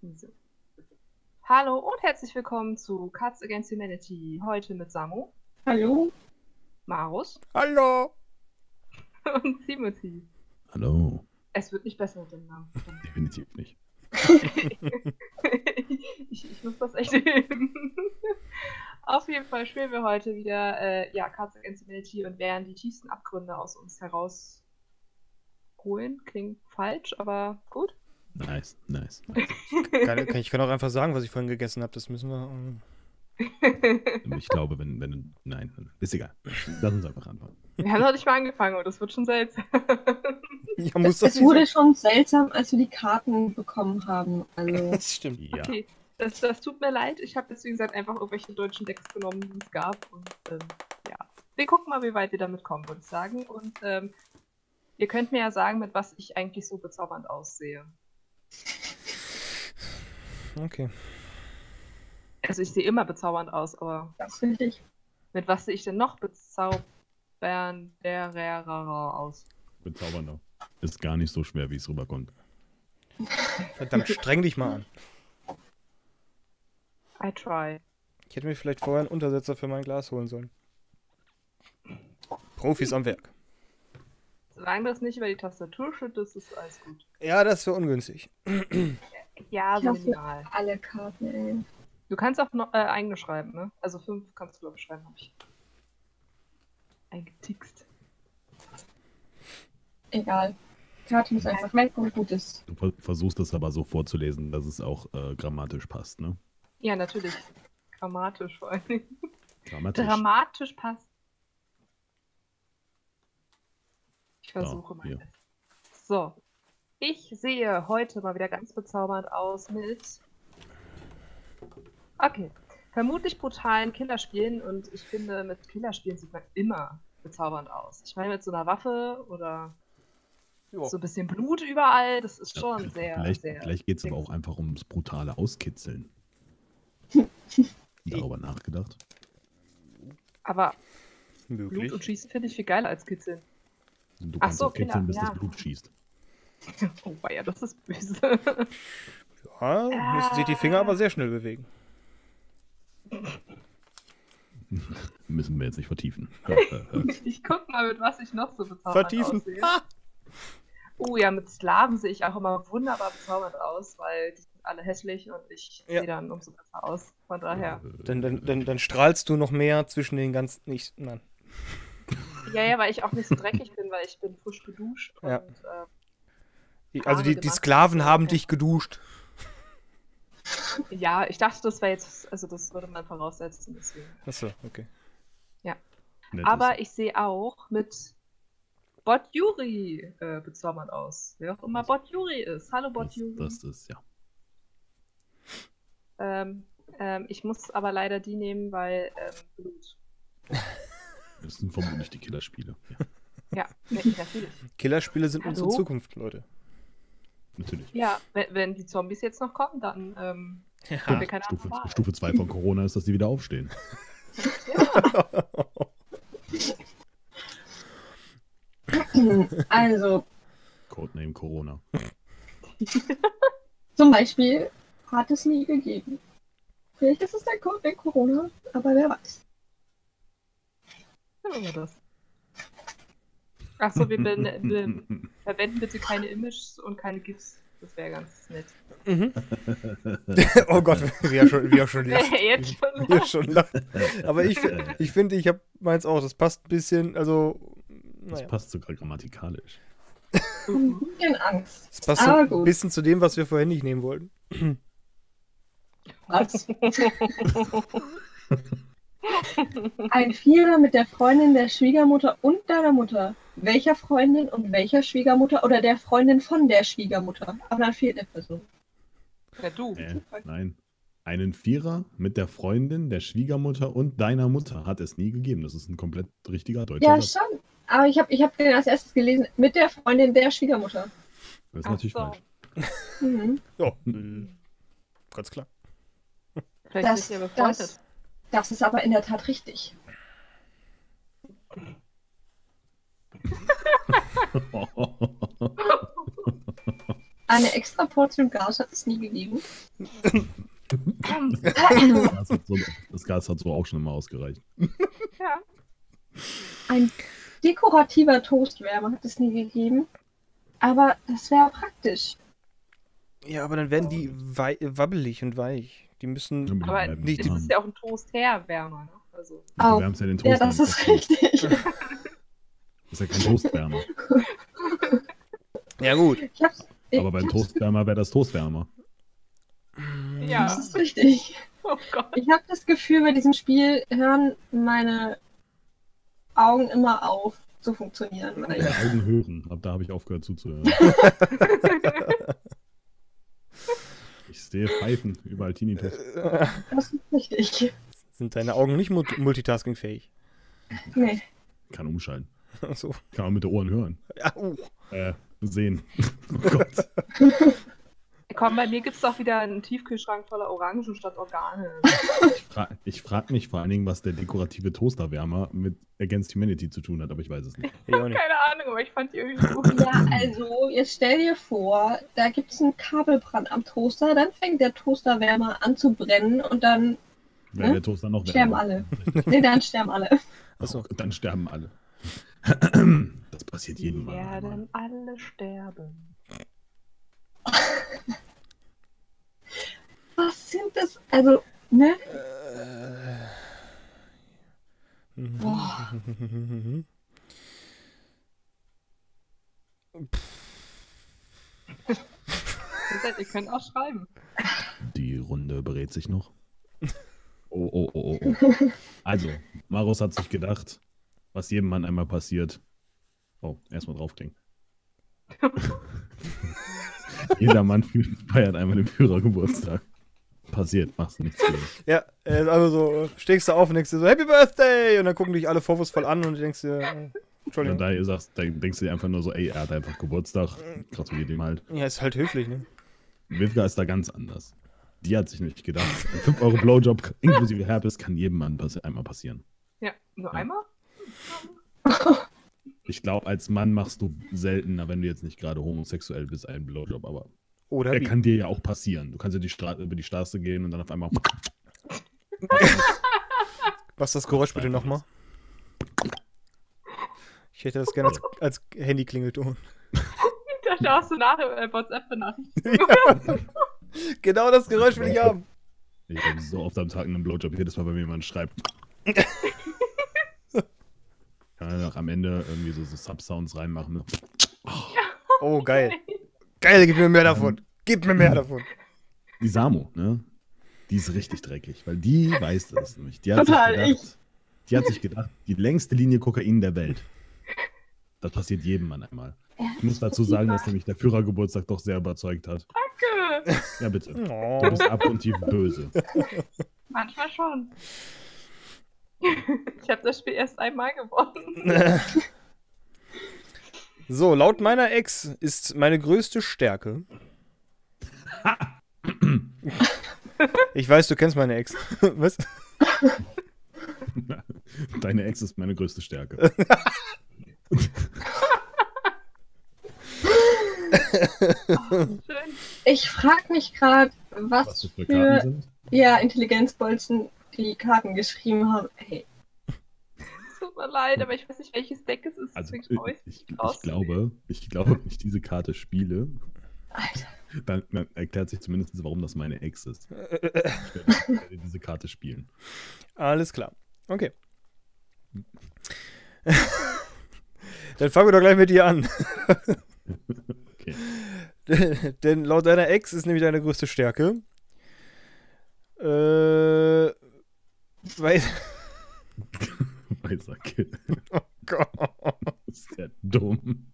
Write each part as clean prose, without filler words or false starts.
So. Hallo und herzlich willkommen zu Cards Against Humanity. Heute mit Samu, Hallo. Marus Hallo! und Timothy. Hallo. Es wird nicht besser mit dem Namen. Definitiv nicht. ich muss das echt üben. Auf jeden Fall spielen wir heute wieder Cards Against Humanity und werden die tiefsten Abgründe aus uns herausholen. Klingt falsch, aber gut. Nice. Ich kann auch einfach sagen, was ich vorhin gegessen habe. Das müssen wir. Ich glaube, wenn nein, ist egal. Lass uns einfach anfangen. Wir haben noch nicht mal angefangen und das wird schon seltsam. Ja, muss Es wurde schon seltsam, als wir die Karten bekommen haben. Also, Das stimmt. Ja. Okay, das tut mir leid. Ich habe jetzt, wie gesagt, einfach irgendwelche deutschen Decks genommen, die es gab. Und ja, wir gucken mal, wie weit wir damit kommen, würde ich sagen. Und ihr könnt mir ja sagen, mit was ich eigentlich so bezaubernd aussehe. Okay. Also ich sehe immer bezaubernd aus, aber das ist richtig. mit was sehe ich denn noch bezaubernder aus? Bezaubernder. Ist gar nicht so schwer, wie es rüberkommt. Verdammt, streng dich mal an. I try. Ich hätte mir vielleicht vorher einen Untersetzer für mein Glas holen sollen. Profis am Werk. Solange das nicht über die Tastatur schüttet, ist alles gut. Ja, das wäre ungünstig. Ja, Ich so hasse minimal. alle Karten, ey. Du kannst auch noch eigene schreiben, ne? Also 5 kannst du, glaube ich, schreiben, habe ich eingetixt. Egal. Karte muss einfach weg und gut ist. Du versuchst es aber so vorzulesen, dass es auch grammatisch passt, ne? Ja, natürlich. Grammatisch vor allem. Grammatisch. Dramatisch passt. Ich versuche mal. hier. So. Ich sehe heute mal wieder ganz bezaubernd aus mit. Okay. Vermutlich brutalen Killerspielen und ich finde, mit Killerspielen sieht man immer bezaubernd aus. Ich meine, mit so einer Waffe oder so ein bisschen Blut überall, das ist schon sehr. Vielleicht geht es aber auch einfach ums brutale Auskitzeln. Darüber nachgedacht? Aber Möglich. Blut und Schießen finde ich viel geiler als Kitzeln. Du Ach kannst so, auch kitzeln, bis Killer, das Blut schießt. Oh, ja, das ist böse. Ja, müssen sich die Finger aber sehr schnell bewegen. Müssen wir jetzt nicht vertiefen. Ich guck mal, mit was ich noch so bezaubernd Vertiefen. aussehe. Oh ja, mit Sklaven sehe ich auch immer wunderbar bezaubernd aus, weil die sind alle hässlich und ich Ja. sehe dann umso besser aus. Von daher. Dann strahlst du noch mehr zwischen den ganzen. Nicht, nein. Ja, weil ich auch nicht so dreckig bin, weil ich bin frisch geduscht. Ja. Und, Also die gemacht. Sklaven haben Okay. dich geduscht. ja, ich dachte, das wäre jetzt, also das würde man voraussetzen, deswegen. Achso, okay. Nettes. Aber ich sehe auch mit Bot Yuri bezaubernd aus. Wer auch immer Bot Yuri ist. Hallo Bot Yuri. Das ist, ja. Ich muss aber leider die nehmen, weil Blut. Das sind vermutlich die Killerspiele. Ja, Ja, natürlich. Killerspiele sind Hallo? unsere Zukunft, Leute. natürlich. Ja, wenn die Zombies jetzt noch kommen, dann haben wir keine andere Wahl. Stufe 2 von Corona ist, dass die wieder aufstehen. Also, Codename Corona. zum Beispiel hat es nie gegeben. Vielleicht ist es der Code der Corona, aber wer weiß. Machen wir das. Achso, wir verwenden bitte keine Images und keine GIFs. Das wäre ganz nett. Mhm. Oh Gott, wie er schon lacht. Jetzt schon. Wie er schon lacht. Aber ich finde, ich habe meins auch. Das passt ein bisschen, also. Das Naja. passt sogar grammatikalisch. Ein bisschen Angst. Das passt so Aber ein gut. bisschen zu dem, was wir vorhin nicht nehmen wollten. Was? Ein Vierer mit der Freundin der Schwiegermutter und deiner Mutter. Welcher Freundin und welcher Schwiegermutter oder der Freundin von der Schwiegermutter? Aber dann fehlt eine Person. Ja, du. Nein. Einen Vierer mit der Freundin, der Schwiegermutter und deiner Mutter hat es nie gegeben. Das ist ein komplett richtiger deutscher Ja, Satz. schon. Aber ich hab den als erstes gelesen mit der Freundin der Schwiegermutter. Das ist Ach natürlich so. falsch. Mhm. Ja, ganz klar. Vielleicht Das- sind wir befreundet. Das ist aber in der Tat richtig. Eine extra Portion Gas hat es nie gegeben. Das Gas hat so auch schon immer ausgereicht. Ja. Ein dekorativer Toastwärmer hat es nie gegeben. Aber das wäre praktisch. Ja, aber dann werden die wabbelig und weich. Die müssen. Aber nicht- es ist ja auch ein Toast-Herwärmer, ne? Also, Du Au. wärmst ja den Ja, Toast. das an. ist richtig. Das ist ja kein Toastwärmer. Ja, gut. Aber beim Toastwärmer wäre das Toastwärmer. ja. Das ist richtig. Oh Gott. Ich habe das Gefühl, bei diesem Spiel hören meine Augen immer auf zu funktionieren. Weil Meine Augen hören. Ab da habe ich aufgehört zuzuhören. Ich sehe Pfeifen, überall Tinnitus. das ist richtig. Sind deine Augen nicht multitaskingfähig? Nee. Kann umschalten. Achso. Kann auch mit den Ohren hören. Ja, Sehen. Oh Gott. Komm, bei mir gibt es doch wieder einen Tiefkühlschrank voller Orangen statt Organe. Ich frage mich vor allen Dingen, was der dekorative Toasterwärmer mit Against Humanity zu tun hat, aber ich weiß es nicht. ich auch nicht. Keine Ahnung, aber ich fand die irgendwie gut. Ja, also, jetzt stell dir vor, da gibt es einen Kabelbrand am Toaster, dann fängt der Toasterwärmer an zu brennen und dann Wäre der Toaster noch sterben wärmer. alle. Nee, dann sterben alle. Achso. Dann sterben alle. Das passiert jedem Wir Mal. werden alle sterben. Was sind das? Also, ne? Boah. Ihr könnt auch schreiben. Die Runde berät sich noch. Oh. Also, Marus hat sich gedacht, was jedem Mann einmal passiert. Oh, erstmal draufklingen. Jeder Mann feiert einmal den Führergeburtstag. Passiert, machst nichts gegen. Ja, also so, stehst du auf und denkst dir so, Happy Birthday! Und dann gucken dich alle vorwurfsvoll an und du denkst dir, Und Entschuldigung. da ihr sagst, dann denkst du dir einfach nur so, ey, er hat einfach Geburtstag. Gratuliert ihm halt. Ja, ist halt höflich, ne? Wivka ist da ganz anders. Die hat sich nicht gedacht, ein 5 Euro Blowjob inklusive Herpes kann jedem Mann einmal passieren. Ja, nur Ja. einmal? Ich glaube, als Mann machst du seltener, wenn du jetzt nicht gerade homosexuell bist, einen Blowjob, aber Oder der wie? kann dir ja auch passieren. Du kannst ja über die Straße gehen und dann auf einmal. Was ist das Geräusch bitte nochmal? Ich hätte das gerne als Handy-Klingelton. Da hast du nachher WhatsApp-Benachrichtigung. Ja. Genau das Geräusch will ich haben. Ich habe so oft am Tag einen Blowjob, jedes Mal, wenn mir jemand schreibt. Kann man auch am Ende irgendwie so Sub-Sounds reinmachen. Ne? Oh, geil. Geil, gib mir mehr davon. Gib mir mehr davon. Die Samo, ne? Die ist richtig dreckig, weil die weiß das nämlich. Die hat, Total die hat sich gedacht, die längste Linie Kokain der Welt. Das passiert jedem Mann einmal. Ich muss dazu sagen, dass nämlich der Führergeburtstag doch sehr überzeugt hat. Danke. Ja, bitte. Du Oh. bist abgrundtief böse. Manchmal schon. Ich habe das Spiel erst einmal gewonnen. So, laut meiner Ex ist meine größte Stärke. Ich weiß, du kennst meine Ex. Was? Deine Ex ist meine größte Stärke. Schön. Ich frage mich gerade, Was was das für für Karten sind? Intelligenzbolzen die Karten geschrieben haben. Hey, Tut mir leid, aber ich weiß nicht, welches Deck es ist. Also, deswegen schau ich raus. glaube, wenn ich diese Karte spiele, Alter. dann erklärt sich zumindest, warum das meine Ex ist. Ich werde diese Karte spielen. Alles klar. Okay. Dann fangen wir doch gleich mit dir an. Okay. Denn laut deiner Ex ist nämlich deine größte Stärke. Weil. Weißer Kill. Oh Gott. Ist der dumm.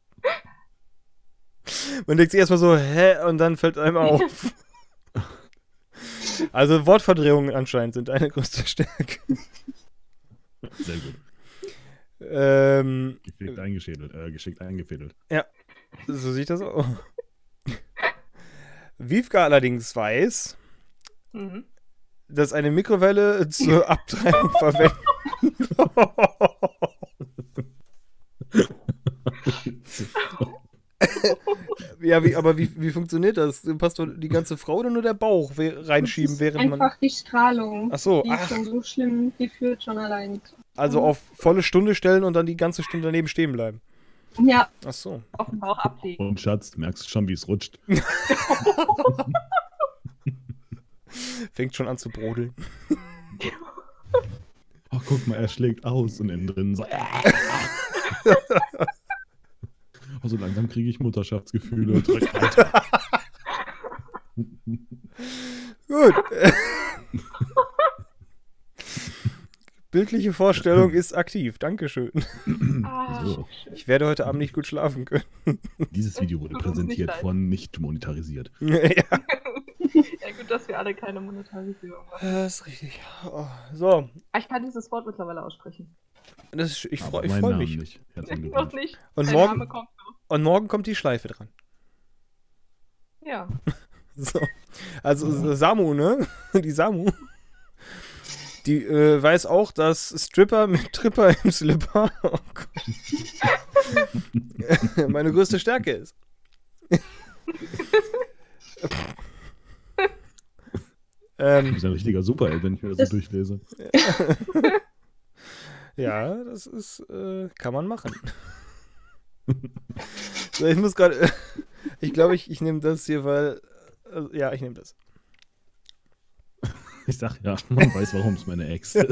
Man denkt sich erstmal so, hä? Und dann fällt einem auf. Also Wortverdrehungen anscheinend sind deine größte Stärke. Sehr gut. Geschickt eingefädelt. So sieht das aus. Vivka allerdings weiß, Mhm. dass eine Mikrowelle zur Abtreibung verwendet. Ja, wie funktioniert das? Passt doch die ganze Frau oder nur der Bauch reinschieben, Das ist während man. einfach die Strahlung. Ach so, Die ist schon so schlimm, die führt schon allein. Also auf volle Stunde stellen und dann die ganze Stunde daneben stehen bleiben. Ja, Ach so. Auf den Bauch ablegen. Und Schatz, merkst du schon, wie es rutscht? Fängt schon an zu brodeln. Oh, guck mal, er schlägt aus und innen drin so. Oh, so langsam kriege ich Mutterschaftsgefühle. Drück weiter. Gut. Bildliche Vorstellung ist aktiv. Dankeschön. Ah, So. schön. Ich werde heute Abend nicht gut schlafen können. Dieses Video wurde Tut uns nicht präsentiert leid. von nicht monetarisiert. Ja, Ja, gut, dass wir alle keine Monetarisierung machen. das ist richtig. Oh, so, Ah, ich kann dieses Wort mittlerweile aussprechen. ich Aber freu meinen mich. Namen nicht. Herzlichen Noch Glückwunsch. nicht. Und Dein morgen- Name kommt noch. Und morgen kommt die Schleife dran. Ja. So. Also Samu, ne? Die Samu. Die weiß auch, dass Stripper mit Tripper im Slipper oh Gott, meine größte Stärke ist. Du bist ein richtiger Superheld, wenn ich mir das so durchlese. Ja, das ist, kann man machen. So, ich muss gerade, ich glaube, ich nehme das hier, weil, ja, ich nehme das. Ich sag ja, man weiß, warum es meine Ex ist.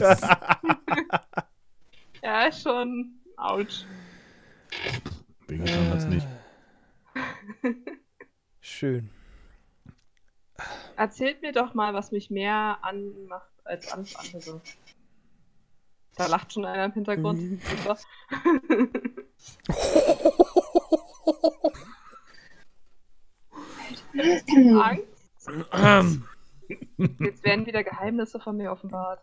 Ja, schon. Autsch. Wehgetan hat's nicht. Schön. Erzählt mir doch mal, was mich mehr anmacht als alles andere. Da lacht schon einer im Hintergrund. Super. Angst? Jetzt werden wieder Geheimnisse von mir offenbart.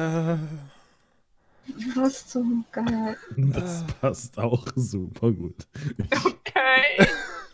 was zum Geil. Das passt auch super gut. Okay.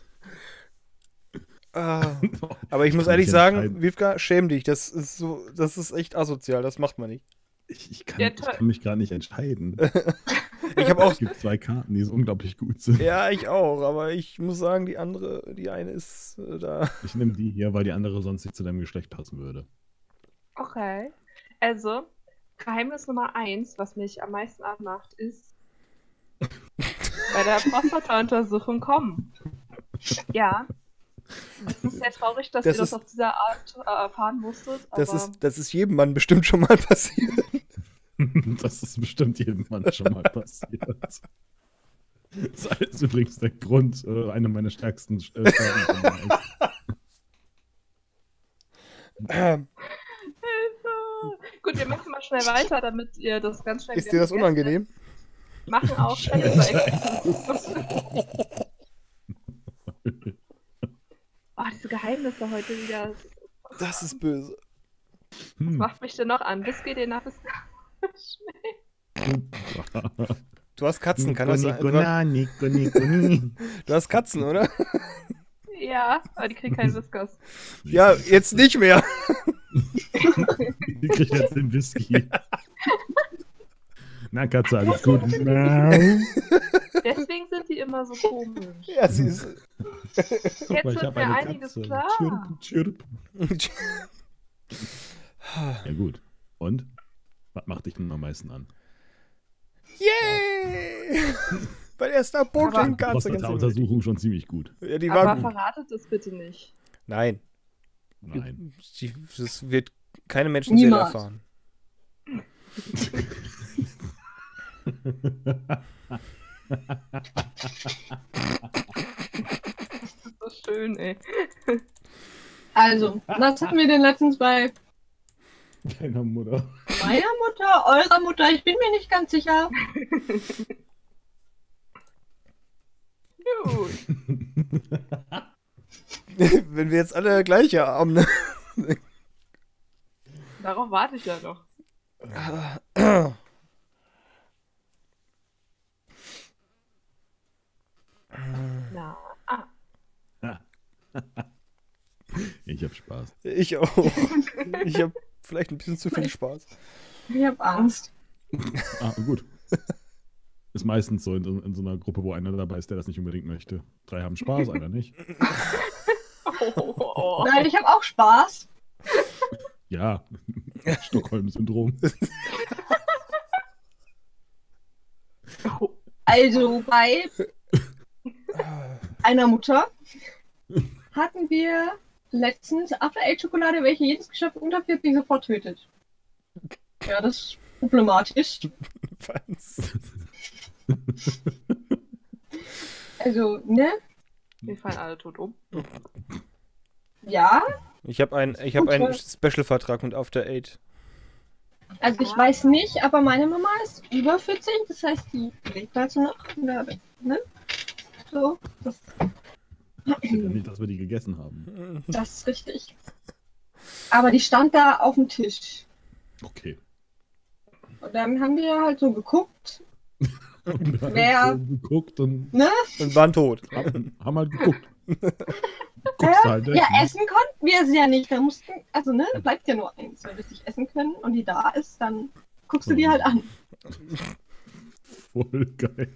Aber ich muss kann ehrlich mich sagen, entscheiden. Vivka, schäm dich. Das ist echt asozial. Das macht man nicht. Ich Ja, kann mich gar nicht entscheiden. Ich habe auch, Es gibt zwei Karten, die so unglaublich gut sind. ja, ich auch. Aber ich muss sagen, die eine ist da. Ich nehme die hier, weil die andere sonst nicht zu deinem Geschlecht passen würde. Okay. Also, Geheimnis Nummer 1, was mich am meisten anmacht, ist bei der Prostata-Untersuchung kommen. Ja. Es ist sehr traurig, dass Das ihr das ist- auf dieser Art erfahren musstet, aber Das ist jedem Mann bestimmt schon mal passiert. Das ist bestimmt jedem Mann schon mal passiert. Das ist übrigens der Grund, eine meiner stärksten Stärken von meiner Ex. Gut, wir machen mal schnell weiter, damit ihr das ganz schnell Ist wieder dir das vergesst. unangenehm? Machen auch schnell über Oh, diese Geheimnisse heute wieder. Das ist böse. Was Hm. macht mich denn noch an? Whisky, den nach Du hast Katzen, kann das sein? Nico, Du hast Katzen, oder? Ja, aber die kriegen keinen Whiskers. Ja, jetzt nicht mehr. Die kriegt jetzt den Whisky. Na, Katze, alles gut. Nein. Deswegen sind die immer so komisch. Ja, sie ist. Jetzt Guck mal, ich wird habe mir eine einiges Katze. klar. Chirp, chirp. Ja, gut. Und? Was macht dich denn am meisten an? Yay! Bei der Starboarding Katze. Prostata-Untersuchung schon ziemlich gut. Ja, die war Aber gut. verratet es bitte nicht. Nein, Nein. das wird keine Menschenseele Niemals. erfahren. Das ist so schön, ey. Also, was hatten wir denn letztens bei Deiner Mutter. meiner Mutter, eurer Mutter? Ich bin mir nicht ganz sicher. Gut. Wenn wir jetzt alle gleiche haben, ne? Darauf warte ich ja noch. Na, Ich hab Spaß. Ich auch. Ich habe vielleicht ein bisschen zu viel Spaß. Ich hab Angst. Ah, gut. Ist meistens so in so einer Gruppe, wo einer dabei ist, der das nicht unbedingt möchte. 3 haben Spaß, einer nicht. Oh. Nein, ich habe auch Spaß. Ja, Stockholm-Syndrom. Also bei einer Mutter hatten wir letztens After-Eight-Schokolade, welche jedes Geschöpf unter 40 sofort tötet. Ja, das ist problematisch. Was? Also, ne? Wir fallen alle tot um. Ja. Ich habe einen Special-Vertrag mit After Eight. Also ich weiß nicht, aber meine Mama ist über 40, das heißt, die lebt also noch. Ne? So, das Nicht, dass wir die gegessen haben. das ist richtig. Aber die stand da auf dem Tisch. Okay. Und dann haben wir halt so geguckt. Und wir haben Wer- so geguckt und Ne? Und waren tot. haben halt geguckt. Guckst halt Ja, weg, ne? essen konnten wir sie ja nicht. Da mussten, also ne, da bleibt ja nur eins. Wenn wir es nicht essen können und die da ist, dann guckst du die halt an. Voll geil.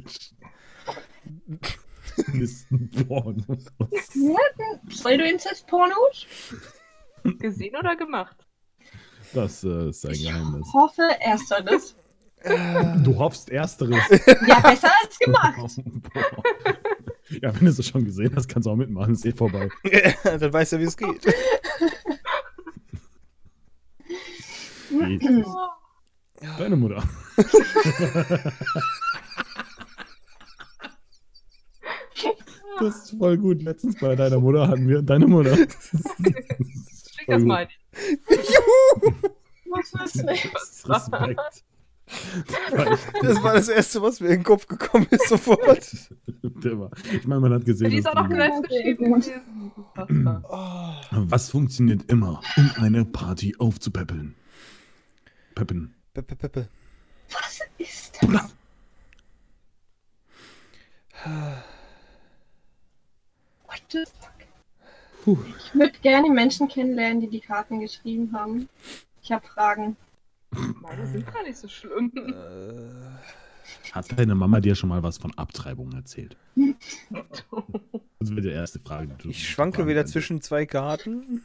Listenpornos. Pseudo-Inzest-Pornos? Gesehen oder gemacht? Das ist ein Geheimnis. Ich hoffe, ersteres. Du hoffst Ersteres. Ja, besser als gemacht. Boah. Ja, wenn du es schon gesehen hast, kannst du auch mitmachen. Ist eh vorbei. Dann weißt du, wie es geht. Jesus. Deine Mutter. Das ist voll gut. Letztens bei deiner Mutter hatten wir deine Mutter. Schick das mal. Was ist das? Respekt. Das war das Erste, was mir in den Kopf gekommen ist, sofort. Ich meine, man hat gesehen, Die ist auch noch dass selbst geschrieben gewesen. Unfassbar. was funktioniert immer, um eine Party aufzupäppeln? Peppen. Peppe. Was ist das? What the fuck? Puh. Ich würde gerne Menschen kennenlernen, die die Karten geschrieben haben. Ich habe Fragen. Meine sind gar nicht so schlimm. Hat deine Mama dir schon mal was von Abtreibung erzählt? Das wäre die erste Frage. Die du Ich schwanke fragen wieder könntest. zwischen 2 Karten.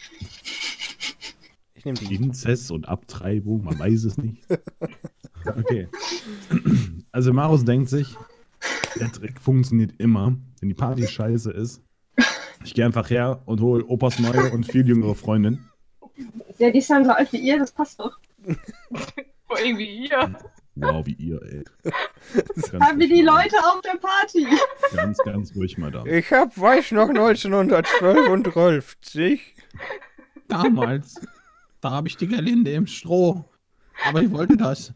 Ich nehme die. Inzest und Abtreibung, man weiß es nicht. Okay. Also Marus denkt sich, der Trick funktioniert immer, wenn die Party scheiße ist. Ich gehe einfach her und hole Opas neue und viel jüngere Freundin. Ja, die ist dann so alt wie ihr, das passt doch. Vor irgendwie hier. Wow, wie ihr, ey. Haben wir die Leute auf der Party? Ganz ruhig mal da. Ich weiß noch 1912. Damals, da habe ich die Gerlinde im Stroh. Aber ich wollte das.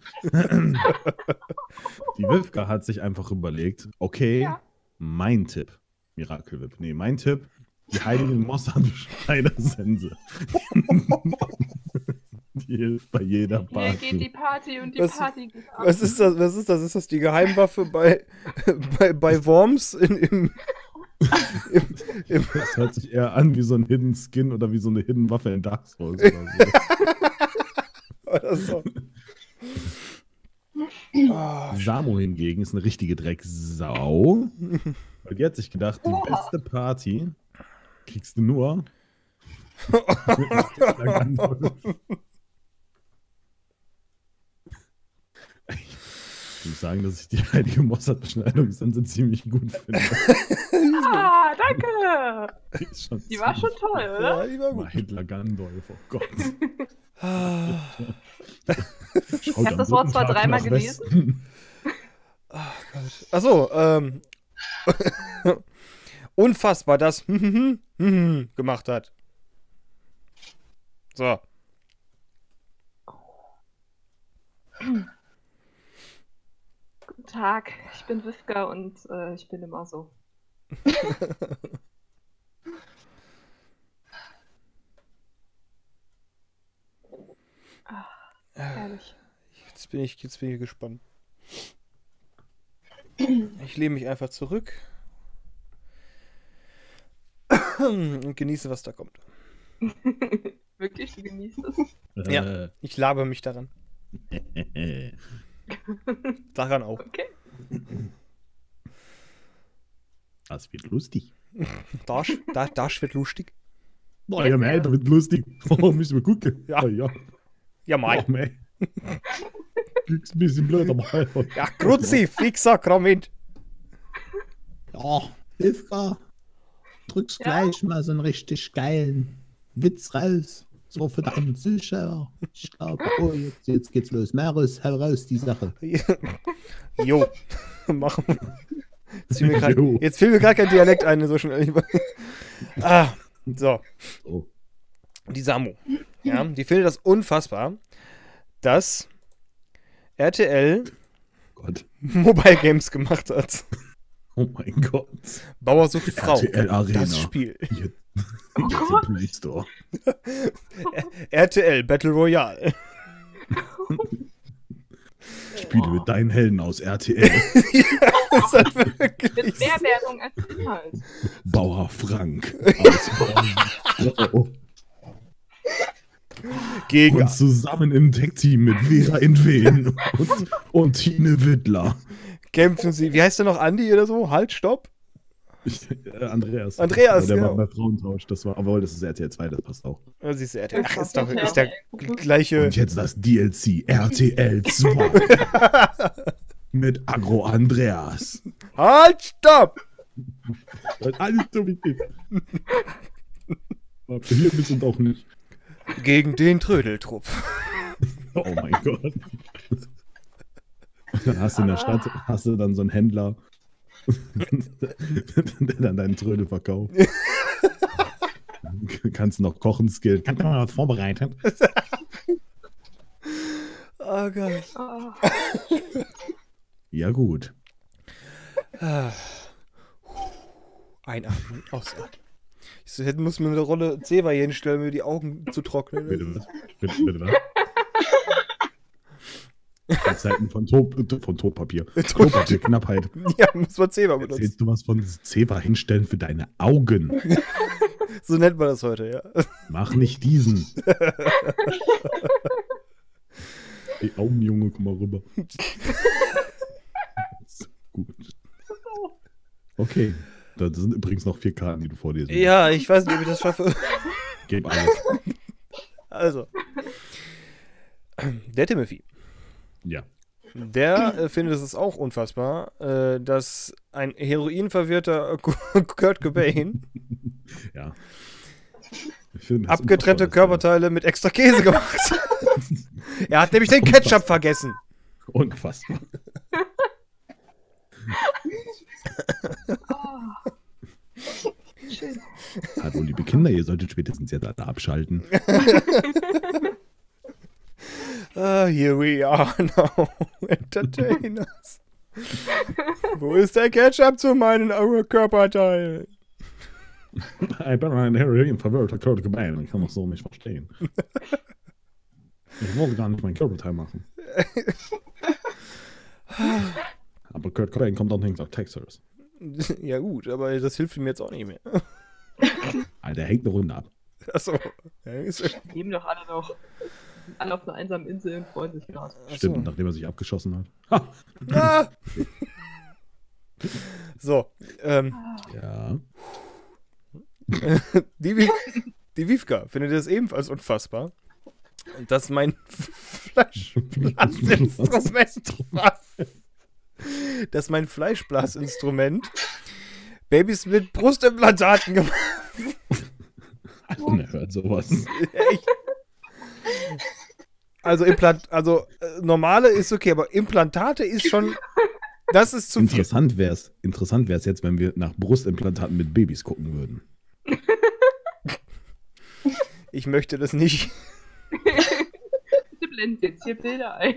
Die Wivka hat sich einfach überlegt, okay, Ja. mein Tipp, Miracle-Whip, nee, mein Tipp, die heilige Mossad-Schneidersense. Die hilft bei jeder Hier geht die Party. Party und die Was- Party geht ab. Was ist das? Ist das die Geheimwaffe bei Worms im Das hört sich eher an wie so ein Hidden Skin oder wie so eine Hidden Waffe in Dark Souls oder so. oder so? Oh, Samo hingegen ist eine richtige Drecksau. Weil die hat sich gedacht, die Oha. beste Party kriegst du nur. Ich muss sagen, dass ich die heilige Mossad-Beschneidungssense ziemlich gut finde. Ah, danke! Die, ist schon Die war schon toll, oder? ja, die war gut. Hitler Gandalf, oh Gott. Ich habe das Wort zwar dreimal gelesen. Achso, unfassbar, dass gemacht hat. So. Guten Tag, ich bin Wivka und ich bin immer so. Herrlich. Jetzt bin ich gespannt. Ich lehne mich einfach zurück und genieße, was da kommt. Wirklich, du genießt es? Ja. Ich labe mich daran. Daran auch. Okay. Das wird lustig. Das wird lustig. Oh, ja, mei, das wird lustig. Oh, müssen wir gucken. Ja. Oh, ja. Ja, mei. Oh, mei. Ist ein bisschen blöd, aber. Ja, Grüezi, Fixer, komm mit. Ja, Hilfka. Drückst Ja? gleich mal so einen richtig geilen Witz raus. So für deinen Zuschauer. Ich glaube, oh, jetzt geht's los. Marius, heraus die Sache. Jo, machen wir. Jo. Jetzt fällt mir gerade kein Dialekt ein, so schnell. So. Oh. Die Samu. Ja, die findet das unfassbar, dass RTL Gott. Mobile Games gemacht hat. Oh mein Gott. Bauer sucht Frau. RTL Arena. Das Spiel. Jetzt Gott. im Play Store. RTL Battle Royale. Spiele mit deinen Helden aus RTL. Das ist halt wirklich Mit mehr Werbung als Inhalt. Bauer Frank. Aus Bonn. gegen. Und zusammen im Tech-Team mit Vera Entwen und Tine Wittler. Kämpfen sie. Wie heißt der noch? Andi oder so? Halt, stopp. Andreas. Andreas, der genau. war bei Frauentausch. Das war, aber das ist RTL 2, das passt auch. Ja, siehst du, RTL. Ach, Das ist doch ist ist der gleiche. Und jetzt das DLC RTL 2 mit Agro Andreas. Halt, stopp! Alles so wie das. Aber hier bist du auch nicht. Gegen den Trödeltrupp. Oh mein Gott. Und dann hast du in der Stadt dann so einen Händler, der dann deinen Trödel verkauft. Kannst du noch kochen, Skill. Kannst du mal was vorbereiten? Oh Gott. Oh, Ja, gut. Einatmen, ausatmen. Ich muss mir eine Rolle Zewa hier hinstellen, um mir die Augen zu trocknen. Bitte was? Bitte was? Zeiten von Totpapier. Totpapierknappheit. Ja, muss man Zewa benutzen. Erzählst du was von Zewa hinstellen für deine Augen? So nennt man das heute, ja. Mach nicht diesen. Ey, Augenjunge, komm mal rüber. Gut. Okay. Da sind übrigens noch 4 Karten, die du vor dir siehst. Ja, ich weiß nicht, ob ich das schaffe. Gib alles. Also. Der Timothy. Ja. Der findet es auch unfassbar, dass ein heroinverwirrter Kurt Cobain Ja. Ich finde das abgetrennte unfassbar, Körperteile mit extra Käse gemacht hat. Er hat nämlich den Ketchup vergessen. Unfassbar. oh. Schön. Hallo, liebe Kinder, ihr solltet spätestens jetzt alle abschalten. Here we are now, Entertainers. Wo ist der Ketchup zu meinen Körperteilen? Ich bin ein heroinverwirrter Kurt Cobain, ich kann das so nicht verstehen. Ich wollte gar nicht mein Körperteil machen. Aber Kurt Cobain kommt auch nicht nach Texas. Ja gut, aber das hilft ihm jetzt auch nicht mehr. Alter, hängt eine Runde ab. Achso. Ja, ist- Leben doch alle noch. Alle auf einer einsamen Insel und freuen sich gerade. Stimmt, nachdem er sich abgeschossen hat. Ha! Ah! So, Ja. die Wivka findet es ebenfalls unfassbar, dass mein Fleischblasinstrument Babys mit Brustimplantaten gemacht. Unerhört sowas. Echt? Also normale ist okay, aber Implantate ist schon, das ist zu viel. Interessant wär's jetzt, wenn wir nach Brustimplantaten mit Babys gucken würden. Ich möchte das nicht. Bitte blendet jetzt hier Bilder ein.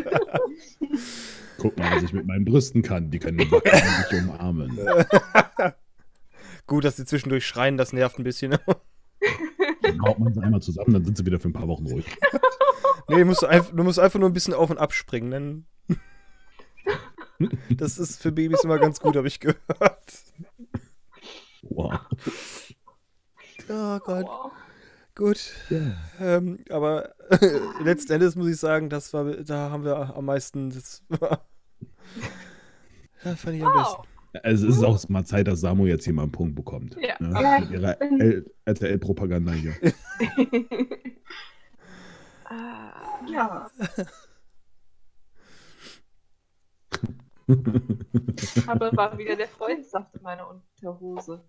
Guck mal, was ich mit meinen Brüsten kann. Die können die Backen nicht umarmen. Gut, dass sie zwischendurch schreien, das nervt ein bisschen. Dann haut man sie einmal zusammen, dann sind sie wieder für ein paar Wochen ruhig. Nee, du musst einfach nur ein bisschen auf und ab springen. Dann das ist für Babys immer ganz gut, habe ich gehört. Wow. Oh Gott. Oh. Gut. Ja. Aber letzten Endes muss ich sagen, da haben wir am meisten. Das fand ich am besten. Wow. Also es ist auch mal Zeit, dass Samu jetzt hier mal einen Punkt bekommt. Ja. Ne? Ja, Mit ihrer ich bin- RTL-Propaganda hier. Ja. Aber war wieder der Freudensaft in meiner Unterhose.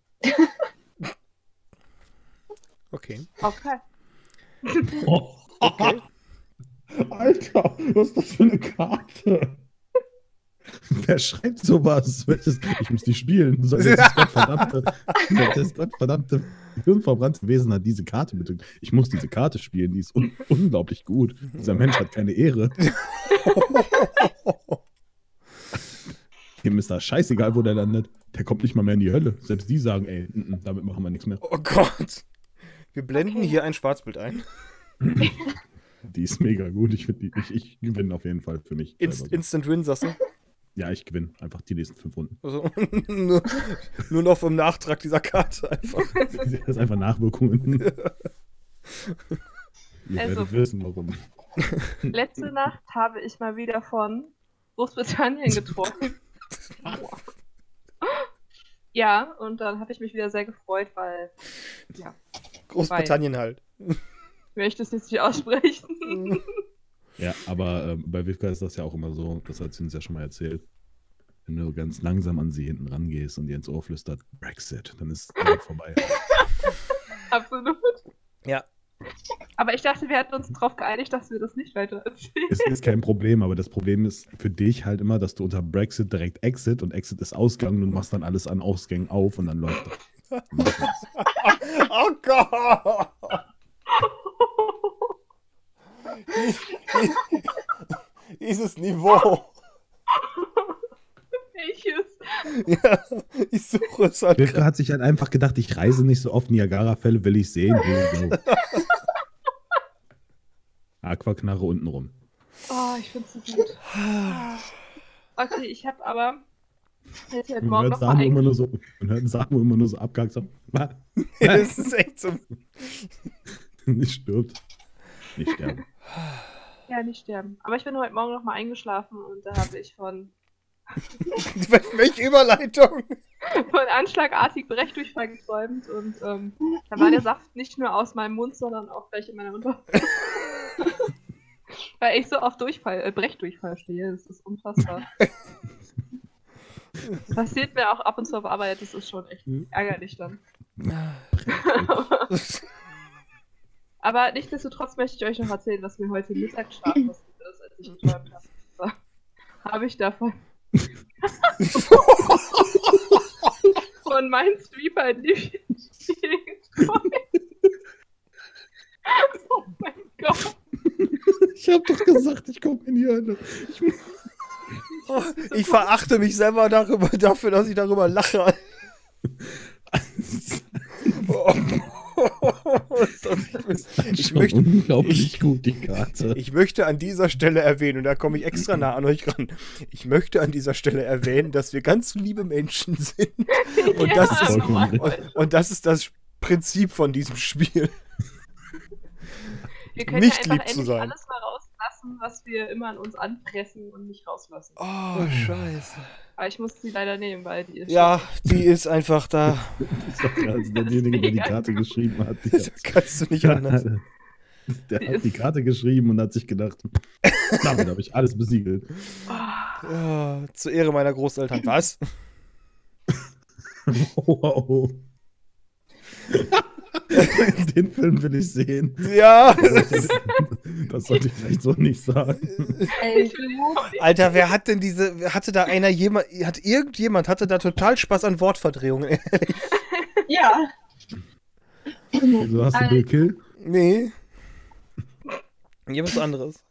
Okay. Okay. Okay. Alter, was ist das für eine Karte? Wer schreibt sowas? Ich muss die spielen. So, das gottverdammte hirnverbrannte Wesen hat diese Karte bitte. Ich muss diese Karte spielen, die ist unglaublich gut. Dieser Mensch hat keine Ehre. Dem ist das scheißegal, wo der landet. Der kommt nicht mal mehr in die Hölle. Selbst die sagen, ey, damit machen wir nichts mehr. Oh Gott. Wir blenden hier ein Schwarzbild ein. Die ist mega gut. Ich gewinne auf jeden Fall für mich. selber. Instant Win, sagst du? Ja, ich gewinne. Einfach die nächsten 5 Runden. Also, nur noch vom Nachtrag dieser Karte einfach. Das ist einfach Nachwirkungen. Ihr Also- werdet wissen, warum. Letzte Nacht habe ich mal wieder von Großbritannien geträumt. Ja, und dann habe ich mich wieder sehr gefreut, weil, ja, Großbritannien halt. ich möchte es jetzt nicht aussprechen. Ja, aber bei Vivka ist das ja auch immer so, das hat sie uns ja schon mal erzählt. Wenn du ganz langsam an sie hinten rangehst und ihr ins Ohr flüstert, Brexit, dann ist es direkt vorbei. Absolut. Ja. Aber ich dachte, wir hätten uns darauf geeinigt, dass wir das nicht weiter erzählen. Es ist kein Problem, aber das Problem ist für dich halt immer, dass du unter Brexit direkt Exit und Exit ist Ausgang und du machst dann alles an Ausgängen auf und dann läuft das. Oh Gott! Dieses Niveau. Welches? Ja, ich suche es halt. Vivka hat sich halt einfach gedacht, ich reise nicht so oft, Niagara-Fälle will ich sehen. Here we go. Aquaknarre unten rum. Oh, ich finde es so gut. Okay, ich habe aber jetzt heute Man Morgen hört noch mal Samu immer nur so abgehakt. So, Das ist echt so. nicht stirbt. Nicht sterben. Ja, nicht sterben. Aber ich bin heute Morgen noch mal eingeschlafen und da habe ich von Welche Überleitung? anschlagartig Brechdurchfall geträumt und da war der Saft nicht nur aus meinem Mund, sondern auch gleich in meiner Unterhose. Weil ich so auf Brechdurchfall stehe, das ist unfassbar. Passiert mir auch ab und zu auf Arbeit, das ist schon echt ärgerlich dann. Aber nichtsdestotrotz möchte ich euch noch erzählen, was mir heute Mittagsschlaf passiert ist, als ich geträumt habe. So, habe ich davon von meinem Streamer in Livien geträumt. Oh mein Gott. Ich hab doch gesagt, ich komme in die Hölle. Ich verachte mich selber dafür, dass ich darüber lache. Ich möchte, unglaublich gut, die Karte. ich möchte an dieser Stelle erwähnen, und da komme ich extra nah an euch ran, ich möchte an dieser Stelle erwähnen, dass wir ganz liebe Menschen sind. Und, Ja, das, ist, vollkommen und das ist das Prinzip von diesem Spiel. Wir können Nicht ja einfach lieb zu endlich sein. alles mal rauslassen, was wir immer an uns anpressen und nicht rauslassen. Oh, scheiße. Aber ich muss sie leider nehmen, weil die ist Ja, die ist einfach da. Ich sag ja, also derjenige, der die Karte geschrieben hat, Das kannst du nicht anders. der hat die Karte geschrieben und hat sich gedacht, damit habe ich alles besiegelt. Ja, zur Ehre meiner Großeltern. Was? Wow. Den Film will ich sehen. Ja. Das sollte ich vielleicht so nicht sagen. Ich will ihn auch nicht. Alter, wer hat denn irgendjemand hatte da total Spaß an Wortverdrehungen. Ja. Wieso hast du Bill Kill? Nee. Jemand anderes.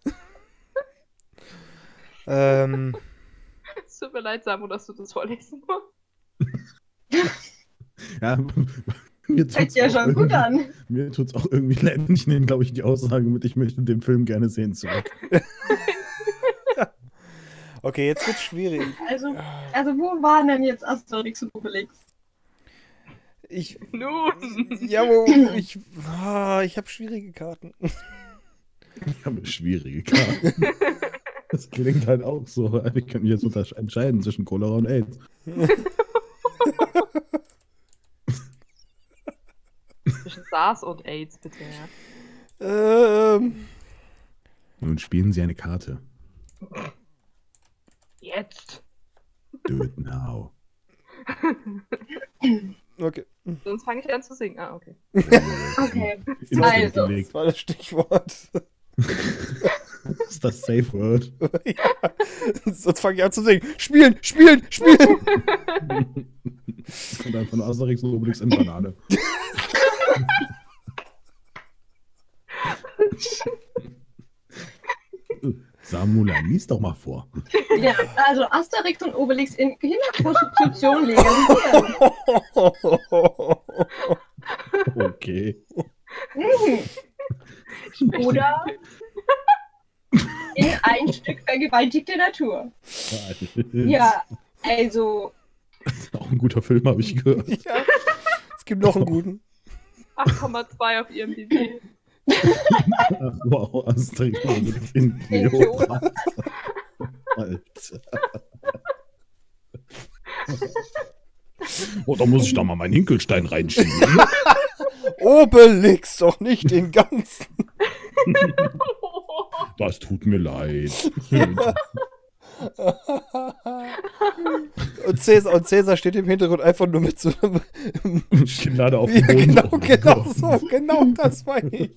Es tut mir leid, Samu, dass du das vorlesen musst. Ja, mir Fängt ja schon gut an. Mir tut es auch irgendwie leid. Ich nehme, glaube ich, die Aussage mit, ich möchte den Film gerne sehen zurück. Okay, jetzt wird's schwierig. Also wo waren denn jetzt Asterix und Obelix? Nun. Ja, ich habe schwierige Karten. Ich habe schwierige Karten. Das klingt halt auch so. Wir können jetzt entscheiden zwischen Cholera und AIDS. Zwischen SARS und AIDS, bitte. Ja. Nun spielen Sie eine Karte. Jetzt. Do it now. Okay. Sonst fange ich an zu singen. Ah, okay. Okay. Instant Also. gelegt. Das war das Stichwort. Das ist das Safe Word. Ja. Sonst fange ich an zu singen. Spielen, spielen, spielen. Das kommt einfach von Asterix und Obelix in Banane. Samula, lies doch mal vor. Ja, also Asterix und Obelix in Kinderprostitution legalisieren. Okay. Oder in ein Stück vergewaltigte Natur. Ja, also, Das ist auch ein guter Film, habe ich gehört. Ja. Es gibt noch einen guten. 8,2 auf IMDb. Ach, wow, Asterix und Obelix in Kleopatra. Alter. Oh, da muss ich da mal meinen Hinkelstein reinschieben. Obelix, doch nicht den ganzen. Das tut mir leid. Und Cäsar steht im Hintergrund einfach nur mit so einem. Kinnlade auf Ja, dem Boden. genau das meine ich.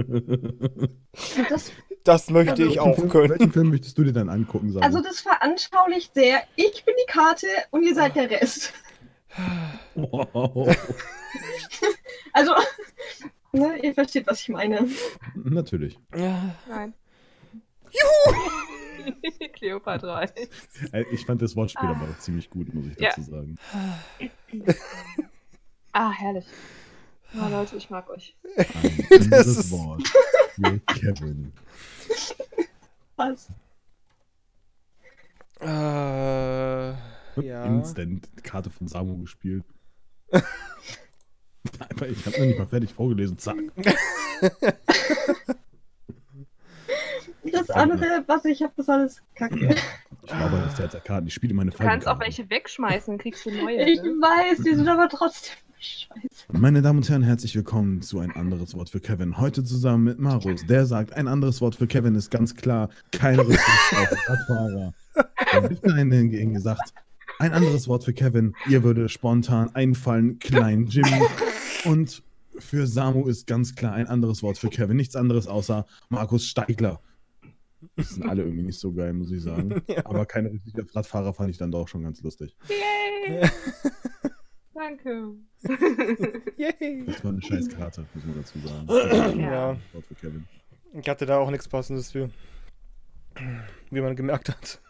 das, Das möchte ich auch können. Welchen Film möchtest du dir dann angucken, Sarah? also das veranschaulicht sehr, ich bin die Karte und ihr seid der Rest. Wow. Also, ne, ihr versteht, was ich meine. Natürlich. Nein. Juhu! Kleopatra. Ich fand das Wortspiel aber auch ziemlich gut, muss ich Ja. dazu sagen. Ah, herrlich. Oh, Leute, ich mag euch. Ein Das anderes ist- Wort für Kevin. Was? Ja. Instant Karte von Samu gespielt. Aber ich habe noch nicht mal fertig vorgelesen. Zack. Das andere, was ich habe, ist alles Kacke. Ich glaube, das ist jetzt Karten. Ich spiele meine Du kannst auch Fallenkarten. welche wegschmeißen, dann kriegst du neue. Ich Ne? weiß, die sind aber trotzdem scheiße. Meine Damen und Herren, herzlich willkommen zu ein anderes Wort für Kevin. Heute zusammen mit Marus. Der sagt, ein anderes Wort für Kevin ist ganz klar, keine Rücksicht auf Radfahrer. Der Wittner hingegen gesagt, ein anderes Wort für Kevin, ihr würde spontan einfallen, Klein Jimmy. Und für Samu ist ganz klar ein anderes Wort für Kevin, nichts anderes außer Markus Steigler. Das sind alle irgendwie nicht so geil, muss ich sagen. Ja. Aber keine Rücksicht auf Radfahrer fand ich dann doch schon ganz lustig. Yay! Danke. Yay. Das war eine Scheißkarte, muss man dazu sagen. Ja. Wort für Kevin. Ich hatte da auch nichts Passendes für. Wie man gemerkt hat.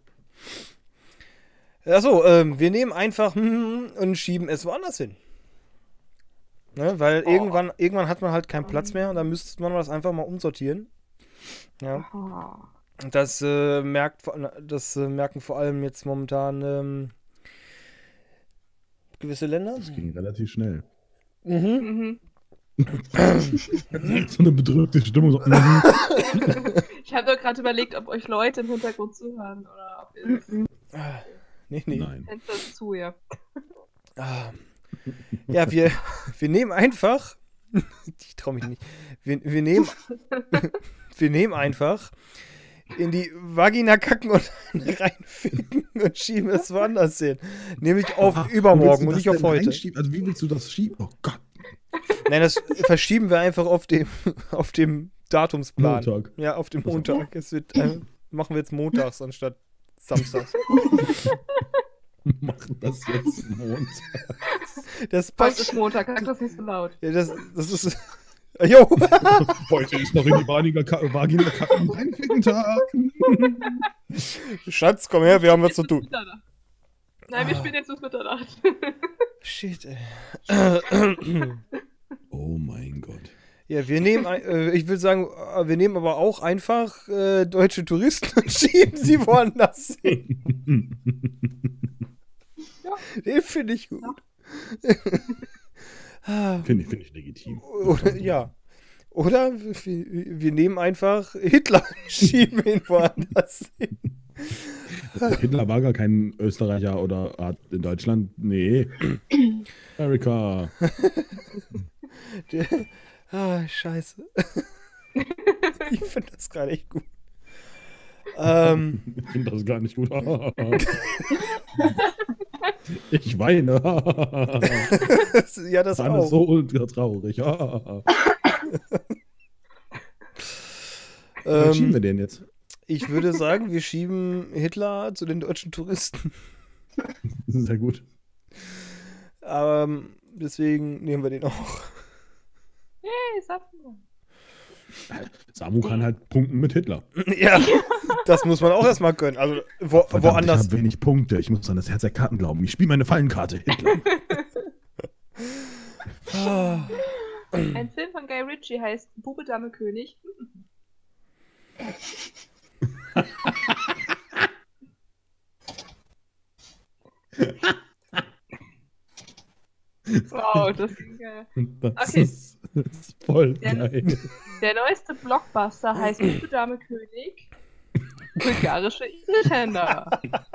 Achso, wir nehmen einfach und schieben es woanders hin. Ne, weil irgendwann hat man halt keinen Platz mehr und dann müsste man das einfach mal umsortieren. Ja. Oh. Das merken vor allem jetzt momentan gewisse Länder. Das ging relativ schnell. Mhm. Mhm. So eine bedrückte Stimmung. So, Ich habe doch gerade überlegt, ob euch Leute im Hintergrund zuhören oder ob ihr das Nee. Nein. Fenster zu, ja. Ah. Ja, wir nehmen einfach. Ich traue mich nicht. Wir nehmen einfach in die Vagina kacken und reinficken und schieben es woanders hin. Nämlich auf übermorgen und nicht auf heute. Also wie willst du das schieben? Oh Gott. Nein, das verschieben wir einfach auf dem Datumsplan. Montag. Ja, auf dem Montag. Es wird, machen wir jetzt montags anstatt samstags. Machen das jetzt Montag. Das Heute passt. ist Montag, sag das nicht so laut. Ja, das ist. Jo! Heute ist noch in die Vagina kacken reinficken Tag. Schatz, komm her, wir haben was zu tun. Mitternacht. Nein, wir spielen jetzt bis Mitternacht. Shit, ey. Oh mein Gott. Ja, wir nehmen, ich würde sagen, wir nehmen aber auch einfach deutsche Touristen und schieben sie woanders hin. Den finde ich gut. Finde ich legitim. Oder, ja. Oder wir nehmen einfach Hitler und schieben ihn woanders hin. Hitler war gar kein Österreicher oder hat in Deutschland. Nee. Amerika. Scheiße. Ich finde das gerade echt gut. Ich finde das gar nicht gut. Ich weine. Ja, das Alles auch. so ultra traurig. Wo schieben wir den jetzt? Ich würde sagen, wir schieben Hitler zu den deutschen Touristen. Sehr gut. Deswegen nehmen wir den auch. Hey, Samu. Samu kann halt punkten mit Hitler. Ja, das muss man auch erstmal können. Also Verdammt, woanders. ich habe wenig Punkte. Ich muss an das Herz der Karten glauben. Ich spiele meine Fallenkarte Hitler. Ein Film von Guy Ritchie heißt Bube, Dame, König. Wow, das ging geil. Das Okay. ist voll Der- geil. Der neueste Blockbuster heißt Bube, Dame, König. Bulgarische Engländer.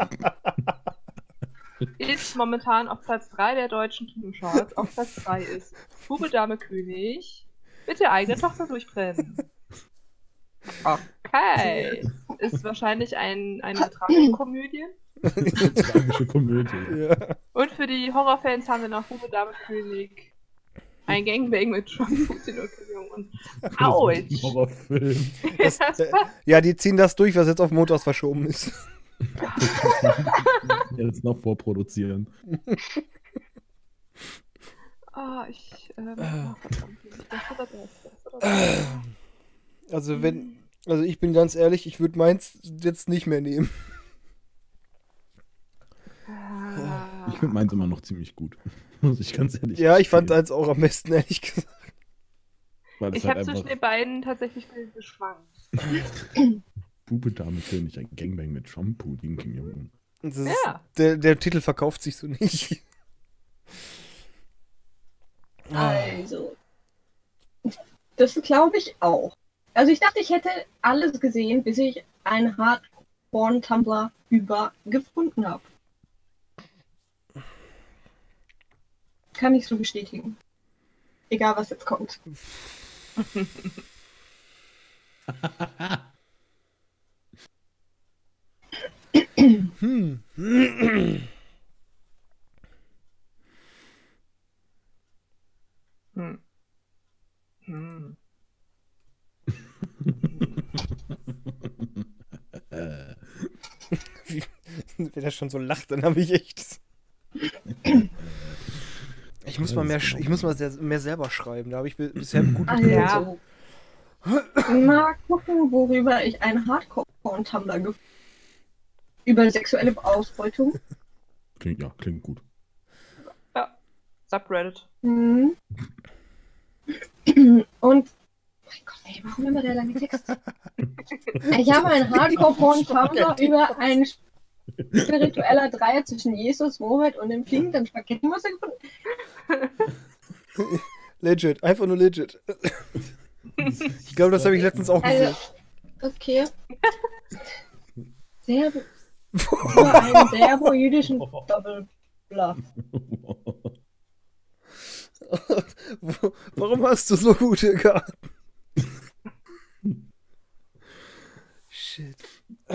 Ist momentan auf Platz 3 der deutschen Kinocharts. Auf Platz 2 ist Bube, Dame, König. Bitte eigene Tochter durchbrennen. Okay. Ist wahrscheinlich eine Tragikomödie. Tragische Komödie. Ja. Und für die Horrorfans haben wir noch Bube, Dame, König. Ein Gangbang mit Trump, Putin und Kim Jong-un. Ein Autsch. Horrorfilm. Das Ja, die ziehen das durch, was jetzt auf Montags verschoben ist. Jetzt noch vorproduzieren. verdammt. Das war das Beste. Also ich bin ganz ehrlich, ich würde meins jetzt nicht mehr nehmen. Ich finde meins immer noch ziemlich gut. Muss ich ganz ehrlich Ja, ich fand gestehen. eins auch am besten, ehrlich gesagt. Weil es Ich halt habe zwischen den einfach beiden tatsächlich geschwankt. Bube, Dame, König, ein Gangbang mit Trump, Putin, Kim Jong-un. Das ist, Ja. der Titel verkauft sich so nicht. Also. Das glaube ich auch. Also ich dachte, ich hätte alles gesehen, bis ich einen Hardcore-Tumblr über gefunden habe. Kann ich so bestätigen. Egal, was jetzt kommt. Hm. Hm. Hm. Wenn er schon so lacht, dann habe ich echt. Ich muss mal mehr selber schreiben. Da habe ich bisher gut Also, Ja. mal gucken, worüber ich einen Hardcore-Tumblr gefunden habe. Über sexuelle Ausbeutung. Klingt gut. Ja. Subreddit. Mhm. Und mein Gott, ey, warum immer der lange Text? Ich habe einen Hardcore-Porn-Tumblr über einen spiritueller Dreier zwischen Jesus, Mohammed und dem fliegenden Spaghetti-Muster gefunden. Legit, einfach nur legit. Ich glaube, das habe ich letztens auch gesehen. Also, okay. Über einen serbo-jüdischen Doppelbluff. Warum hast du so gute Karten? Shit.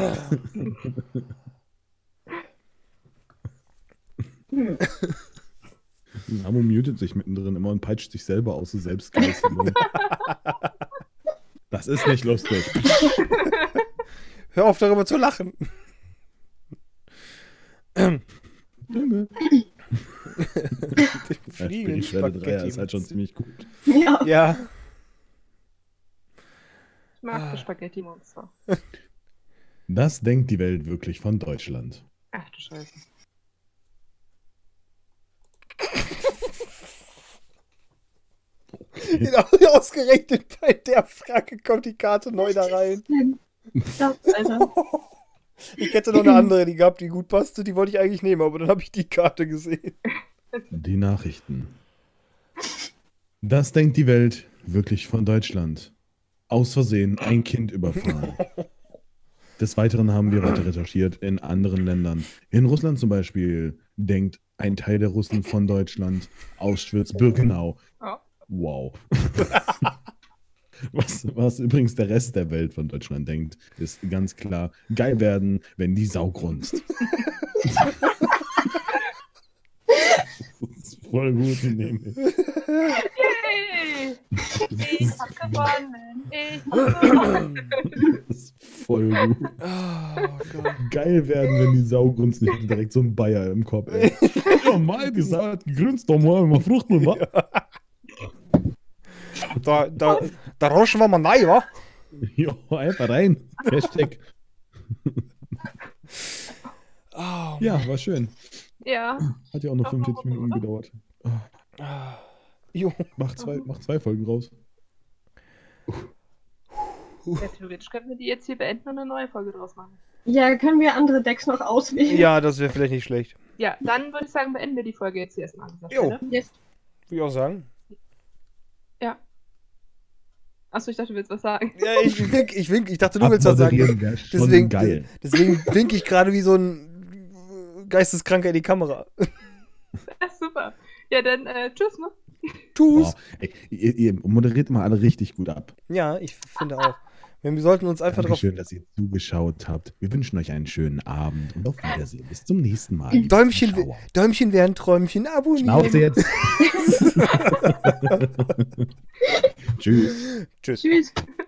Samu mutet sich mittendrin immer und peitscht sich selber aus, so Selbstgeißelung. Das ist nicht lustig. Hör auf, darüber zu lachen. Die Schwelle 3 ist halt schon ziemlich gut. Ja. Ja. Ich mag das Spaghetti-Monster. Das denkt die Welt wirklich von Deutschland. Ach du Scheiße. Genau, ausgerechnet bei der Frage kommt die Karte neu da rein. Das, Alter. Ich hätte noch eine andere, die gehabt, die gut passte, die wollte ich eigentlich nehmen, aber dann habe ich die Karte gesehen. Die Nachrichten. Das denkt die Welt wirklich von Deutschland. Aus Versehen ein Kind überfahren. Des Weiteren haben wir weiter recherchiert in anderen Ländern. In Russland zum Beispiel denkt ein Teil der Russen von Deutschland, Auschwitz, Birkenau. Oh. Wow. Was übrigens der Rest der Welt von Deutschland denkt, ist ganz klar, geil werden, wenn die Sau grunzt. Das ist voll gut. Yay! Ich hab gewonnen. Ich hab gewonnen. Das ist voll gut. Oh Gott. Geil werden, wenn die Sau grunzt. Ich hatte direkt so einen Bayer im Kopf. Ey. Ja, mal, die Sau hat gegrunzt, doch mal Fruchten, wa? Da rauschen wir mal rein, wa? Ja, einfach rein. Hashtag. Oh, Ja, war schön. Ja. Hat ja auch noch 45 Minuten gedauert. jo. Mach zwei Folgen raus. Ja, theoretisch könnten wir die jetzt hier beenden und eine neue Folge draus machen. Ja, können wir andere Decks noch auswählen? Ja, das wäre vielleicht nicht schlecht. Ja, dann würde ich sagen, beenden wir die Folge jetzt hier erstmal an dieser Jo. Stelle. Yes. Würde ich auch sagen. Ja. Achso, ich dachte, du willst was sagen. Ja, ich wink. Ich dachte, du willst was sagen. Abmoderieren wäre schon Deswegen, geil. deswegen wink ich gerade wie so ein Geisteskranker in die Kamera. Ja, super. Ja, dann tschüss, ne? Tschüss. Wow. Ey, ihr moderiert mal alle richtig gut ab. Ja, ich finde auch. Wir sollten uns einfach drauf. Dankeschön, dass ihr zugeschaut habt. Wir wünschen euch einen schönen Abend und auf Wiedersehen. Bis zum nächsten Mal. Däumchen wären Träumchen abonnieren. Schnauze jetzt. Tschüss. Tschüss. Tschüss.